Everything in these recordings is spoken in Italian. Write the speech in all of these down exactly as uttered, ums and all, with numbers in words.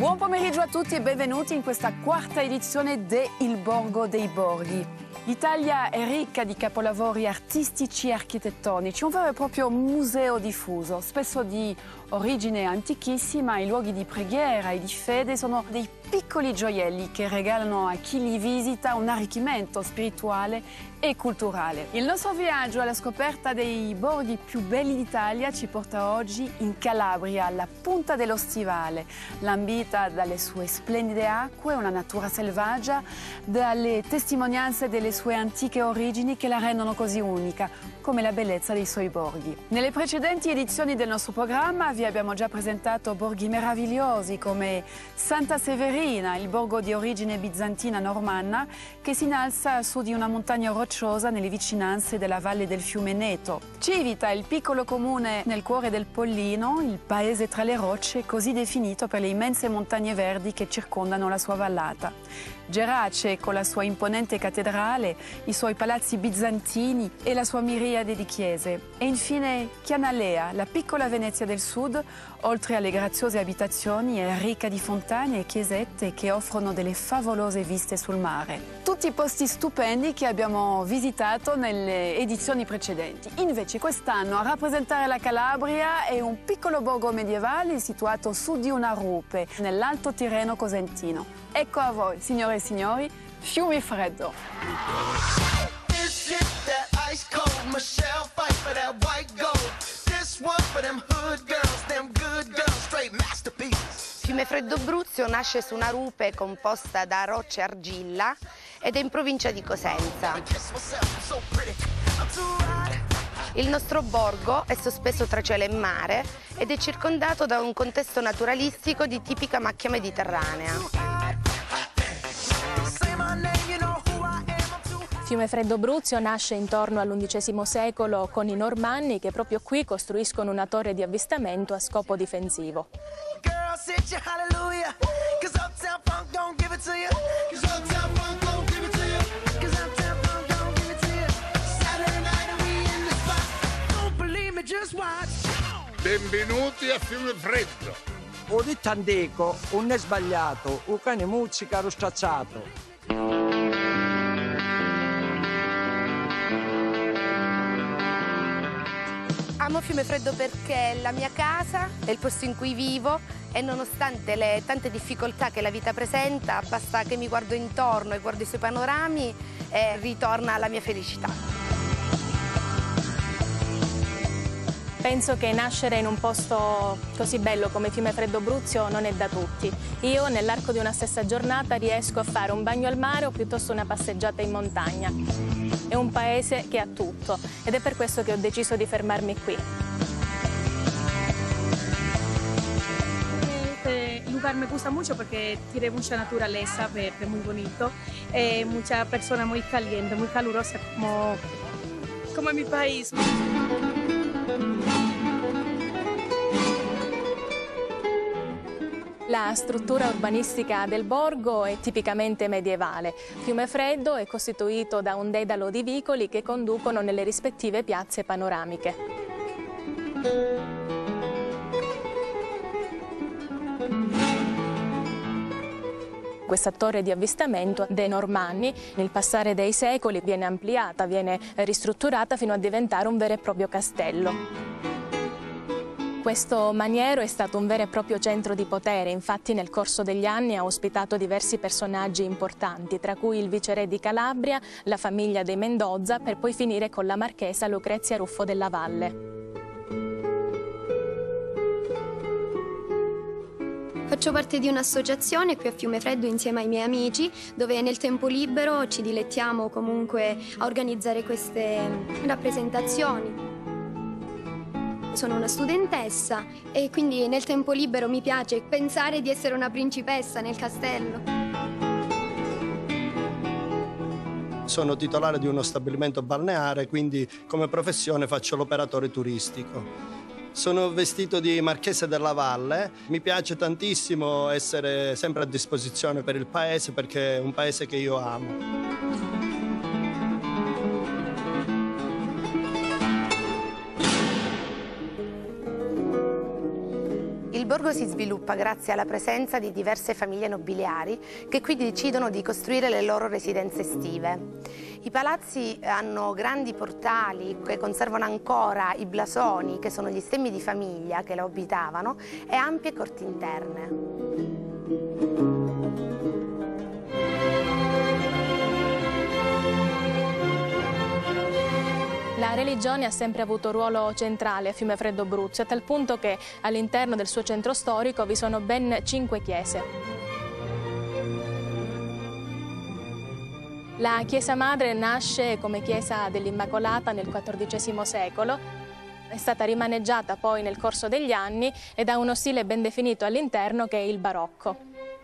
Buon pomeriggio a tutti e benvenuti in questa quarta edizione de Il Borgo dei Borghi. L'Italia è ricca di capolavori artistici e architettonici, un vero e proprio museo diffuso, spesso di origine antichissima. I luoghi di preghiera e di fede sono dei piccoli gioielli che regalano a chi li visita un arricchimento spirituale e culturale. Il nostro viaggio alla scoperta dei borghi più belli d'Italia ci porta oggi in Calabria, alla punta dello Stivale, lambita dalle sue splendide acque, una natura selvaggia, dalle testimonianze delle sue antiche origini che la rendono così unica, come la bellezza dei suoi borghi. Nelle precedenti edizioni del nostro programma vi abbiamo già presentato borghi meravigliosi come Santa Severina, il borgo di origine bizantina normanna che si innalza su di una montagna rocciosa nelle vicinanze della valle del fiume Neto. Civita, il piccolo comune nel cuore del Pollino, il paese tra le rocce, così definito per le immense montagne verdi che circondano la sua vallata. Gerace, con la sua imponente cattedrale, i suoi palazzi bizantini e la sua miriade di chiese. E infine Chianalea, la piccola Venezia del Sud, oltre alle graziose abitazioni, è ricca di fontane e chiesette che offrono delle favolose viste sul mare. Tutti posti stupendi che abbiamo visitato nelle edizioni precedenti. Invece quest'anno a rappresentare la Calabria è un piccolo borgo medievale situato su di una rupe, nell'Alto Tirreno Cosentino. Ecco a voi, signore e signori, Fiumifreddo. Fiumefreddo Bruzio nasce su una rupe composta da rocce e argilla ed è in provincia di Cosenza. Il nostro borgo è sospeso tra cielo e mare ed è circondato da un contesto naturalistico di tipica macchia mediterranea. Fiumefreddo Bruzio nasce intorno all'undicesimo secolo con i Normanni che proprio qui costruiscono una torre di avvistamento a scopo difensivo. Benvenuti a Fiumefreddo. Ho detto antico, non è sbagliato, un cane muzzica lo stracciato. Amo Fiumefreddo perché è la mia casa, è il posto in cui vivo e nonostante le tante difficoltà che la vita presenta, basta che mi guardo intorno e guardo i suoi panorami e ritorna la mia felicità. Penso che nascere in un posto così bello come Fiumefreddo Bruzio non è da tutti. Io nell'arco di una stessa giornata riesco a fare un bagno al mare o piuttosto una passeggiata in montagna. È un paese che ha tutto ed è per questo che ho deciso di fermarmi qui. Este lugar me gusta mucho porque tiene mucha naturaleza verde, muy bonito, eh, mucha persona muy caliente, muy calurosa como, como en mi país. La struttura urbanistica del borgo è tipicamente medievale. Fiumefreddo è costituito da un dedalo di vicoli che conducono nelle rispettive piazze panoramiche. Questa torre di avvistamento dei Normanni, nel passare dei secoli, viene ampliata, viene ristrutturata fino a diventare un vero e proprio castello. Questo maniero è stato un vero e proprio centro di potere, infatti nel corso degli anni ha ospitato diversi personaggi importanti, tra cui il viceré di Calabria, la famiglia dei Mendoza, per poi finire con la marchesa Lucrezia Ruffo della Valle. Faccio parte di un'associazione qui a Fiumefreddo insieme ai miei amici, dove nel tempo libero ci dilettiamo comunque a organizzare queste rappresentazioni. Sono una studentessa e quindi nel tempo libero mi piace pensare di essere una principessa nel castello. Sono titolare di uno stabilimento balneare, quindi come professione faccio l'operatore turistico. Sono vestito di Marchese della Valle, mi piace tantissimo essere sempre a disposizione per il paese perché è un paese che io amo. borgo si sviluppa grazie alla presenza di diverse famiglie nobiliari che qui decidono di costruire le loro residenze estive. I palazzi hanno grandi portali che conservano ancora i blasoni, che sono gli stemmi di famiglia che lo abitavano, e ampie corti interne. La religione ha sempre avuto ruolo centrale a Fiumefreddo Bruzio, a tal punto che all'interno del suo centro storico vi sono ben cinque chiese. La chiesa madre nasce come chiesa dell'Immacolata nel quattordicesimo secolo, è stata rimaneggiata poi nel corso degli anni ed ha uno stile ben definito all'interno che è il barocco.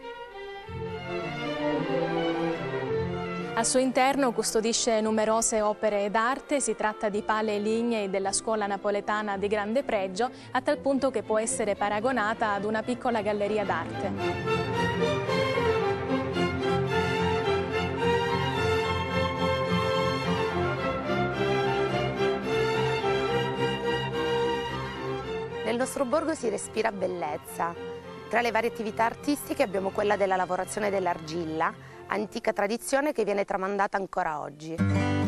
Al suo interno custodisce numerose opere d'arte, si tratta di pale lignei della scuola napoletana di grande pregio, a tal punto che può essere paragonata ad una piccola galleria d'arte. Nel nostro borgo si respira bellezza. Tra le varie attività artistiche abbiamo quella della lavorazione dell'argilla, antica tradizione che viene tramandata ancora oggi.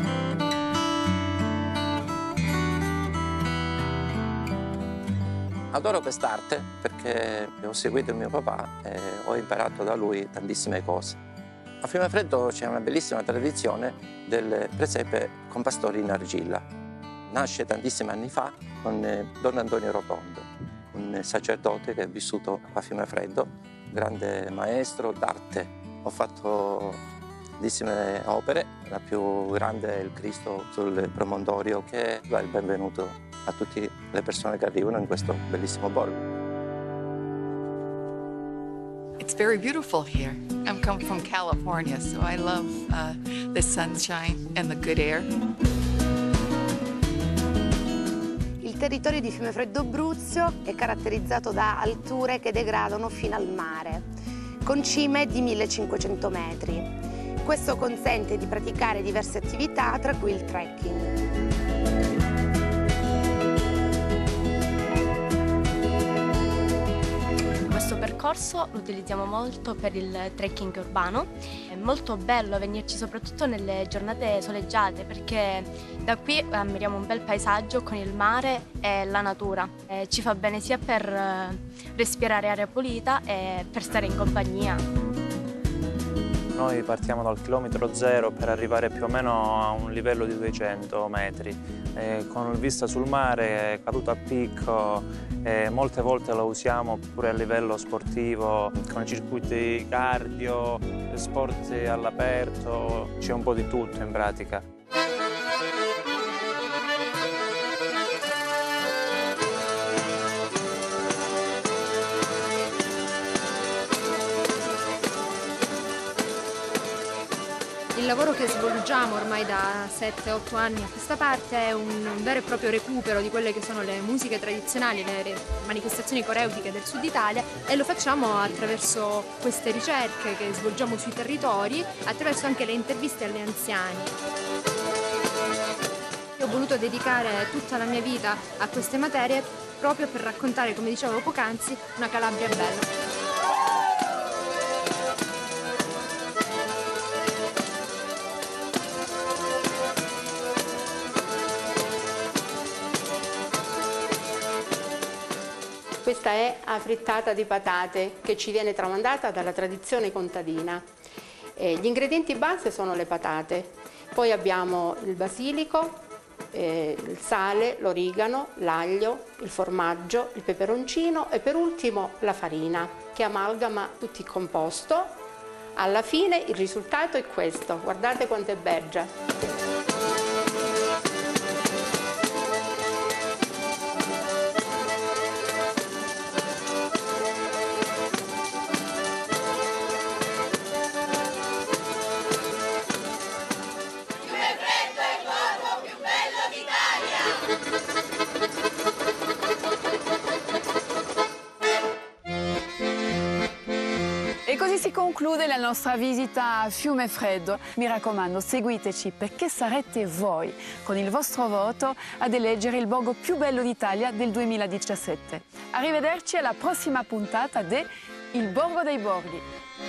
Adoro quest'arte perché ho seguito il mio papà e ho imparato da lui tantissime cose. A Fiumefreddo c'è una bellissima tradizione del presepe con pastori in argilla. Nasce tantissimi anni fa con Don Antonio Rotondo, un sacerdote che è vissuto a Fiumefreddo, grande maestro d'arte. Ho fatto tantissime opere, la più grande è il Cristo sul promontorio, che dà il benvenuto a tutte le persone che arrivano in questo bellissimo borgo. It's very beautiful here. I'm come from California, so I love uh, the sunshine and the good air. Il territorio di Fiumefreddo Bruzio è caratterizzato da alture che degradano fino al mare, con cime di millecinquecento metri. Questo consente di praticare diverse attività, tra cui il trekking. Questo percorso lo utilizziamo molto per il trekking urbano. È molto bello venirci soprattutto nelle giornate soleggiate, perché da qui ammiriamo un bel paesaggio con il mare e la natura. E ci fa bene sia per respirare aria pulita e per stare in compagnia. Noi partiamo dal chilometro zero per arrivare più o meno a un livello di duecento metri, eh, con vista sul mare, caduta a picco, eh, molte volte lo usiamo pure a livello sportivo, con circuiti cardio, sport all'aperto, c'è un po' di tutto in pratica. Il lavoro che svolgiamo ormai da sette otto anni a questa parte è un vero e proprio recupero di quelle che sono le musiche tradizionali, le manifestazioni coreutiche del Sud Italia, e lo facciamo attraverso queste ricerche che svolgiamo sui territori, attraverso anche le interviste agli anziani. Io ho voluto dedicare tutta la mia vita a queste materie proprio per raccontare, come dicevo poc'anzi, una Calabria bella. Questa è la frittata di patate che ci viene tramandata dalla tradizione contadina. Eh, gli ingredienti base sono le patate, poi abbiamo il basilico, eh, il sale, l'origano, l'aglio, il formaggio, il peperoncino e per ultimo la farina che amalgama tutto il composto. Alla fine il risultato è questo, guardate quanto è beggia. E così Così si conclude la nostra visita a Fiumefreddo. Mi raccomando, seguiteci perché sarete voi, con il vostro voto, ad eleggere il borgo più bello d'Italia del duemiladiciassette. Arrivederci alla prossima puntata di Il Borgo dei Borghi.